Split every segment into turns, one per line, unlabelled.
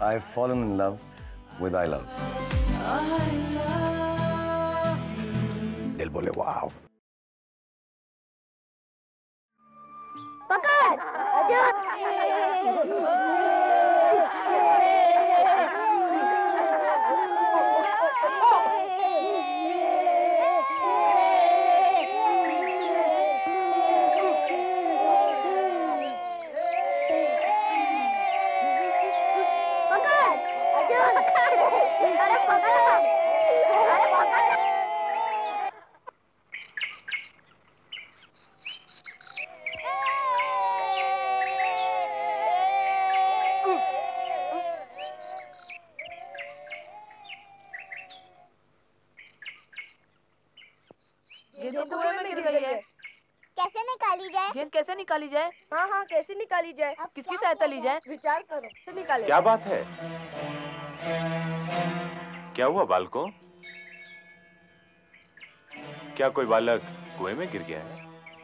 I've fallen in love with I love. दिल बोले वाव.
पकड़!
गेंद कैसे निकाली जाए?
हाँ, कैसे निकाली जाए?
किसकी सहायता ली जाए?
विचार करो, तो निकाले।
क्या बात है? क्या हुआ बालकों? क्या कोई बालक कुएं में गिर गया है?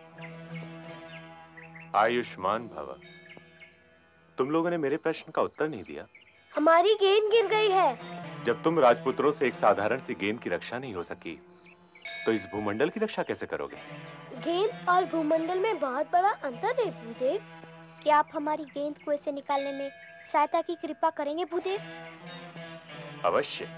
आयुष्मान भव। तुम लोगों ने मेरे प्रश्न का उत्तर नहीं दिया।
हमारी गेंद गिर गई है।
जब तुम राजपुत्रों से एक साधारण सी गेंद की रक्षा नहीं हो सकी, तो इस भूमंडल की रक्षा कैसे करोगे?
गेंद और भूमंडल में बहुत बड़ा अंतर है भूदेव। क्या आप हमारी गेंद कुएं से निकालने में सहायता की कृपा करेंगे भूदेव?
अवश्य।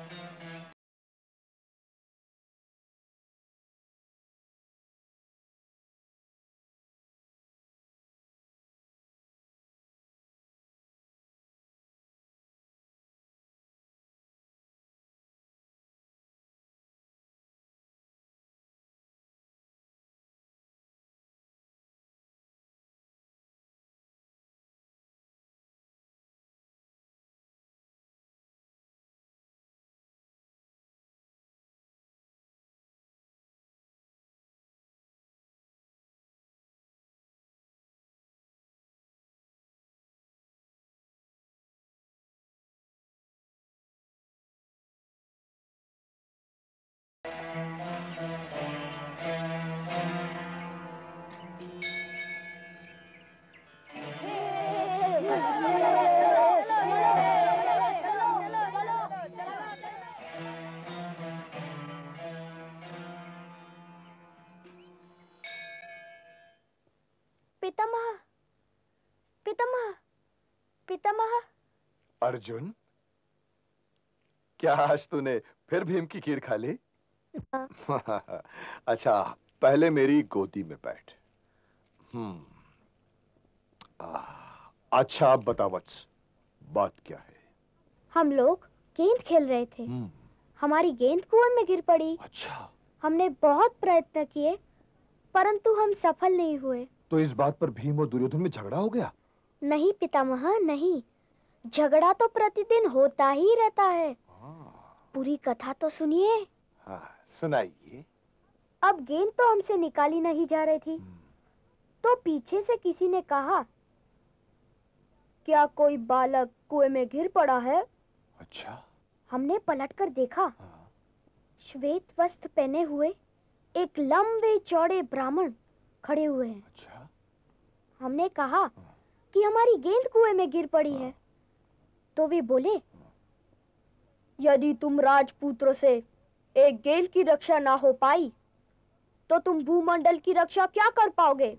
पितामह, पितामह, पितामह।
अर्जुन, क्या आज तूने फिर भीम की खीर खा ली? अच्छा, पहले मेरी गोदी में बैठ। अच्छा बता वत्स, बात क्या है?
हम लोग गेंद खेल रहे थे। हमारी गेंद कुएं में गिर पड़ी।
अच्छा।
हमने बहुत प्रयत्न किए, परंतु हम सफल नहीं हुए।
तो इस बात पर भीम और दुर्योधन में झगड़ा हो गया?
नहीं पितामह, नहीं। झगड़ा तो प्रतिदिन होता ही रहता है। पूरी कथा तो सुनिए।
हाँ, सुनाइए।
अब गेंद तो हमसे निकाली नहीं जा रही थी, तो पीछे से किसी ने कहा, क्या कोई बालक कुएं में गिर पड़ा है?
अच्छा।
हमने पलटकर देखा। श्वेत वस्त्र पहने हुए एक लंबे चौड़े ब्राह्मण खड़े हुए हैं।
अच्छा।
हमने कहा कि हमारी गेंद कुएं में गिर पड़ी है। तो वे बोले, यदि तुम राजपुत्रों से एक गेंद की रक्षा ना हो पाई, तो तुम भूमंडल की रक्षा क्या कर पाओगे?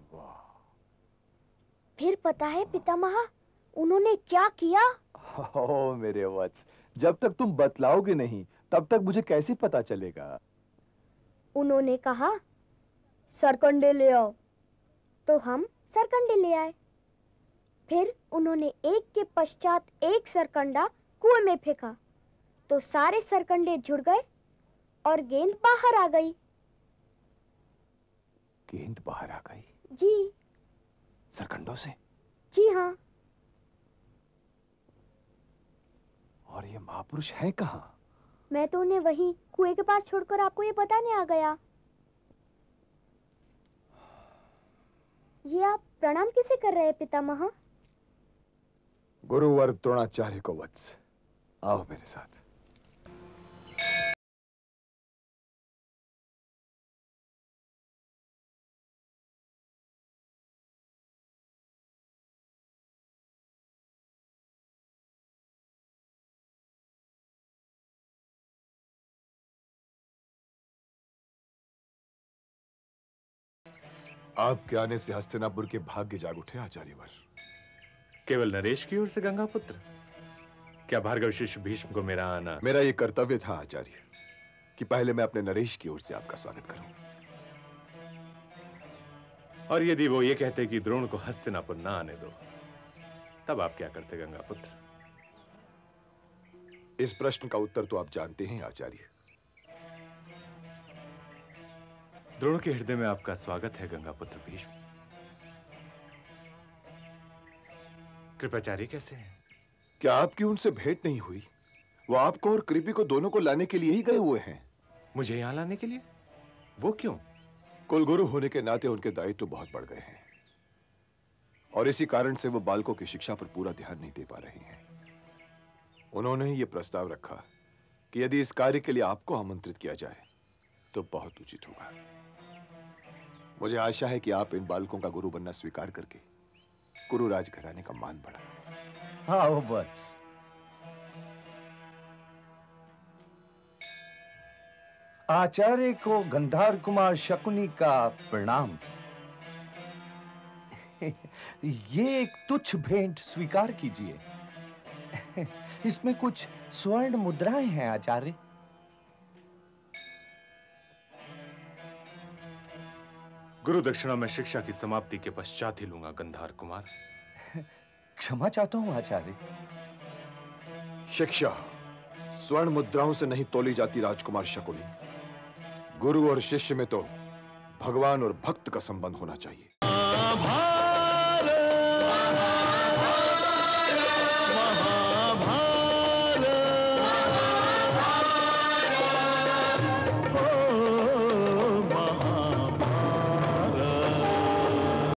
फिर पता है पितामह, उन्होंने क्या किया?
ओ मेरे वत्स, जब तक तुम बतलाओगे नहीं, तब तक मुझे कैसे पता चलेगा?
उन्होंने कहा, सरकंडे ले आओ। तो हम सरकंडे ले आए। फिर उन्होंने एक के पश्चात एक सरकंडा कुएं में फेंका, तो सारे सरकंडे जुड़ गए और गेंद बाहर आ गई।
गेंद बाहर आ गई?
जी।
सरकंडों से?
जी हाँ।
और ये महापुरुष हैं कहाँ?
मैं तो उन्हें वहीं कुएं के पास छोड़कर आपको ये बताने आ गया। ये आप प्रणाम किसे कर रहे हैं पितामह?
गुरुवर द्रोणाचार्य को वत्स, आओ मेरे साथ। आपके आने से हस्तिनापुर के भाग्य जाग उठे आचार्यवर।
केवल नरेश की ओर से गंगा पुत्र? क्या भार्गव शिष्य भीष्म को मेरा आना?
मेरा ये कर्तव्य था आचार्य कि पहले मैं अपने नरेश की ओर से आपका स्वागत करूं।
और यदि वो ये कहते कि द्रोण को हस्तिनापुर ना आने दो, तब आप क्या करते गंगा पुत्र?
इस प्रश्न का उत्तर तो आप जानते हैं आचार्य।
द्रोण के हृदय में आपका स्वागत है गंगा पुत्र भीष्म। कृपाचार्य कैसे हैं?
क्या आपकी उनसे भेंट नहीं हुई? वो आपको और कृपी को दोनों को लाने के लिए ही गए हुए हैं।
मुझे यहां लाने के लिए? वो क्यों?
कुलगुरु होने के नाते उनके दायित्व बहुत बढ़ गए हैं और इसी कारण से वो बालकों की शिक्षा पर पूरा ध्यान नहीं दे पा रहे हैं। उन्होंने ही ये प्रस्ताव रखा कि यदि इस कार्य के लिए आपको आमंत्रित किया जाए तो बहुत उचित होगा। मुझे आशा है कि आप इन बालकों का गुरु बनना स्वीकार करके कुरु राजघराने का मान बढ़ा।
आओ वत्स। आचार्य को गंधार कुमार शकुनी का प्रणाम। ये एक तुच्छ भेंट स्वीकार कीजिए। इसमें कुछ स्वर्ण मुद्राएं हैं आचार्य।
गुरु दक्षिणा में शिक्षा की समाप्ति के पश्चात ही लूंगा गंधार कुमार।
क्षमा चाहता हूं आचार्य।
शिक्षा स्वर्ण मुद्राओं से नहीं तोली जाती राजकुमार शकुनी। गुरु और शिष्य में तो भगवान और भक्त का संबंध होना चाहिए।